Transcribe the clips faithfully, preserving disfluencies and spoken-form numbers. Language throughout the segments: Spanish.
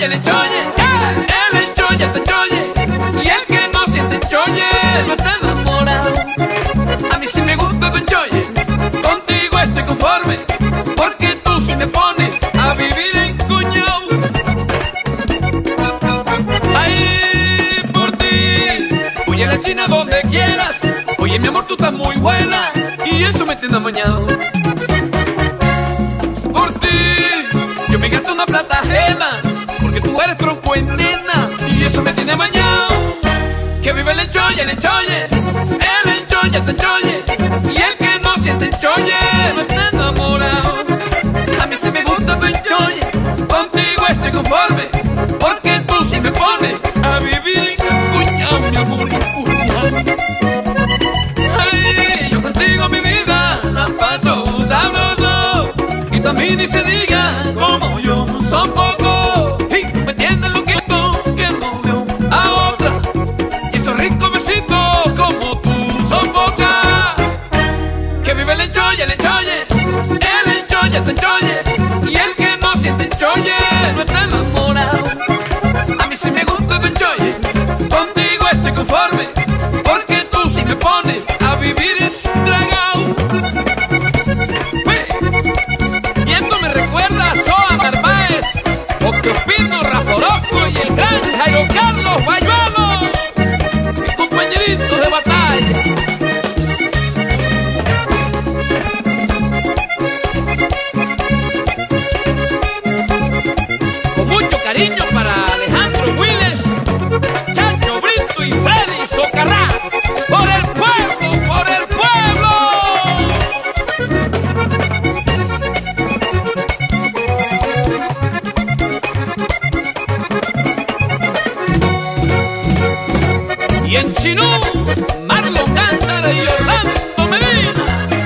encholle, el encholle, el encholle, el encholle. Y el que no siente encholle no está enamorado. A mí sí me gusta tu encholle, contigo estoy conforme, porque tú sí me pones a vivir encoñado. Ahí por ti, huye la China donde quieras. Oye mi amor, tú estás muy buena y eso me tiene amañado. Por ti yo me gasto una plata ajena, porque tú eres tronco en nena y eso me tiene amañado. Que vive el encholle, el encholle, el encholle, el encholle. Y el que no siente encholle no está enamorado. A mí sí me gusta tu encholle, contigo estoy conforme, porque tú sí me pones a vivir encuñado, mi amor, encuñado. Ay, yo contigo mi vida la paso sabroso, y tú a mí ni se diga como yo son pocos. Y me entiendes lo que no, que no veo a otra, y esos ricos besitos como tú son pocas. Que vive el encholle, el encholle, el encholle, el encholle. Y el que no siente encholle no está enamorado. A mí sí me gusta tu encholle, contigo estoy conforme, porque tú sí me pones a vivir estragado. Y esto me recuerda a Soa Narváez, Oqueopino, Rafa Orozco y el gran Jairo Carlos Bayuano, mis compañeritos de batalla. Con mucho cariño para Alejandro Willes, Chacho Brito y Freddy Socarrás. Por el pueblo, por el pueblo. Y en Chinú, Marlon Gándara y Orlando Medina.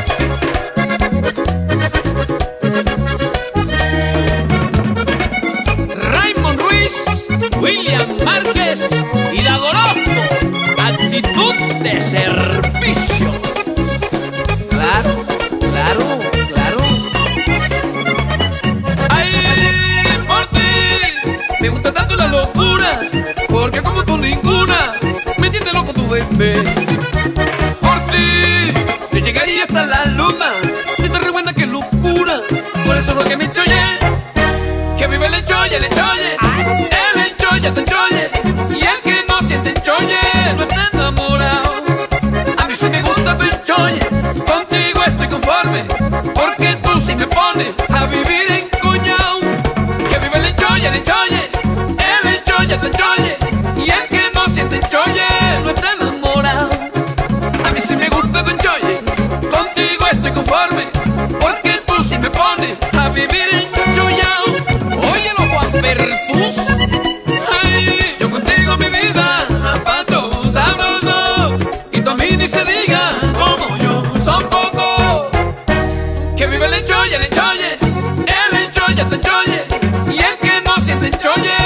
Raymond Ruiz, William Márquez y Dago Orozco, actitud de servicio. Claro, claro, claro. Ay, por ti me gusta tanto la locura, porque como tú ninguna me entiende loco tu bebé. Por ti yo llegaría hasta la luna, esta re buena que locura, por eso es lo que me encholle. Que vive el encholle, el encholle, el encholle, el encholle. Y el que no siente encholle no está enamorado. A mí sí me gusta tu encholle, contigo estoy conforme, porque tú sí me pones a vivir encoñado. Que vive el encholle, el encholle, el encholle, el encholle. Y el que no siente encholle no está enamorado. A mí sí me gusta tu encholle, contigo estoy conforme, porque tú sí me pones a vivir enchollado. Oye los Juan Pertus, ay, yo contigo mi vida la paso sabroso, y tú a mí ni se diga como yo son pocos. Que vive el encholle, el encholle, el encholle, el encholle. Y el que no siente encholle